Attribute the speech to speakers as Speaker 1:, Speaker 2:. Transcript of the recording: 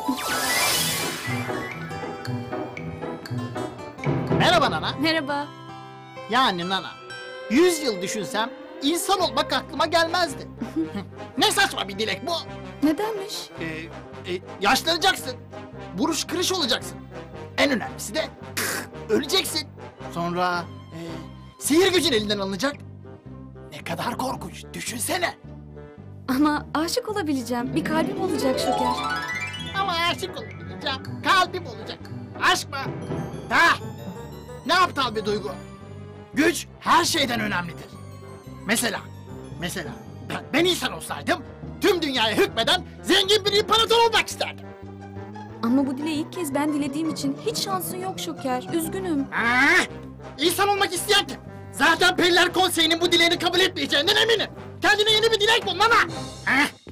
Speaker 1: Merhaba Nana.
Speaker 2: Merhaba.
Speaker 1: Yani Nana, 100 yıl düşünsem insan olmak aklıma gelmezdi. Ne saçma bir dilek bu.
Speaker 2: Nedenmiş?
Speaker 1: Yaşlanacaksın. Buruş kırış olacaksın. En önemlisi de öleceksin. Sonra sihir gücün elinden alınacak. Ne kadar korkunç, düşünsene.
Speaker 2: Ama aşık olabileceğim. Bir kalbim olacak Şoker.
Speaker 1: Ama aşık olabileceğim, kalbim olacak. Aşk mı? Ha? Ne aptal bir duygu. Güç her şeyden önemlidir. Mesela ben insan olsaydım tüm dünyaya hükmeden zengin bir imparator olmak isterdim.
Speaker 2: Ama bu dileği ilk kez ben dilediğim için hiç şansın yok Şoker. Üzgünüm.
Speaker 1: İnsan olmak isteyen kim? Zaten Periler Konseyi'nin bu dileğini kabul etmeyeceğinden eminim. Kendine yeni bir dilek bul Nana.